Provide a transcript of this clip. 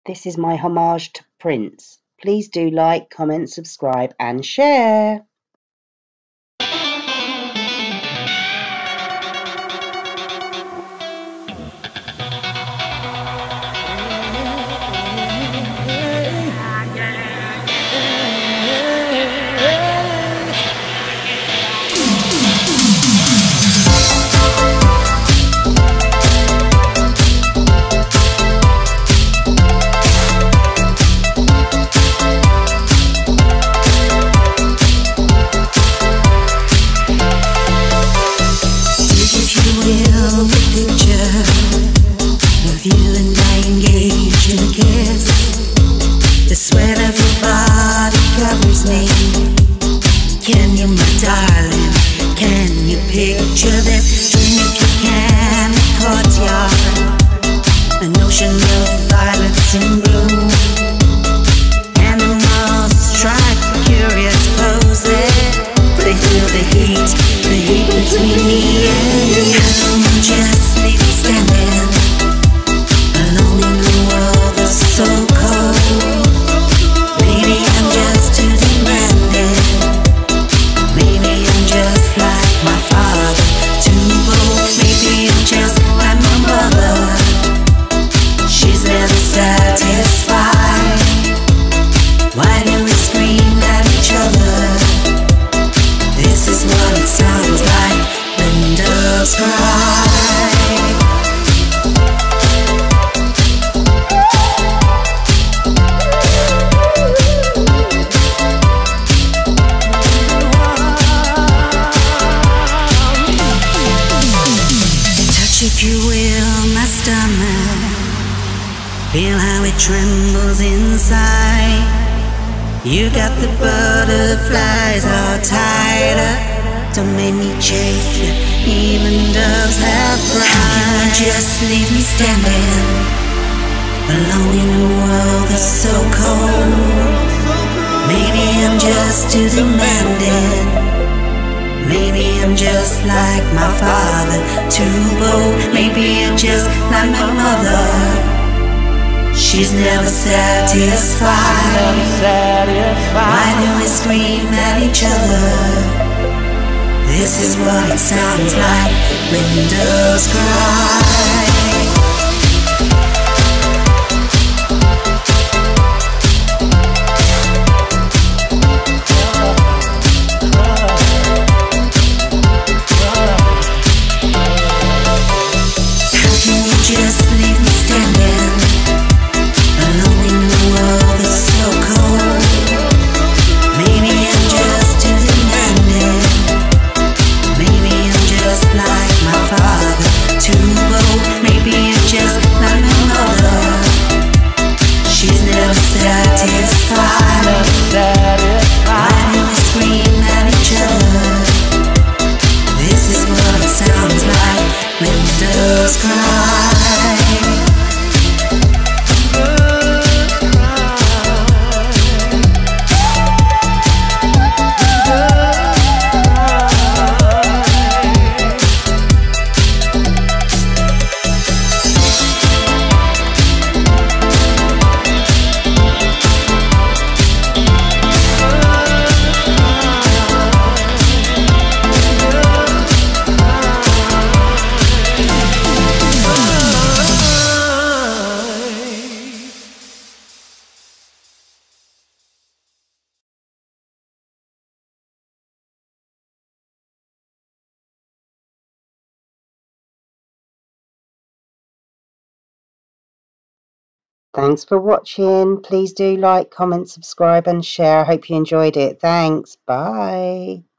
This is my homage to Prince. Please do like, comment, subscribe and share. The sweat of your body covers me. Can you, my darling, can you picture this? Dream if you can, a courtyard, an ocean of violets in bloom. Animals strike curious poses. They feel the heat between me and you. Just leave me standing alone in the world that's so cold. Maybe I'm just too demanding. Maybe I'm just like my father, too bold. Maybe I'm just like my mother. She's never satisfied. Why do we scream at each other? This is what it sounds like when doves cry. If you will, my stomach, feel how it trembles inside. You got the butterflies all tied up. Don't make me chase you, even doves have pride. Just leave me standing alone in a world that's so cold. Maybe I'm just too demanding. Maybe I'm just like my father, too bold. Maybe I'm just like my mother. She's never satisfied. Why do we scream at each other? This is what it sounds like when doves cry. Just leave me standing alone in the world that's so cold. Maybe I'm just too demanding. Maybe I'm just like my father, too bold. Maybe I'm just like my mother. She's never satisfied. Why do we scream at each other? This is what it sounds like when doves cry. Thanks for watching. Please do like, comment, subscribe and share. I hope you enjoyed it. Thanks. Bye.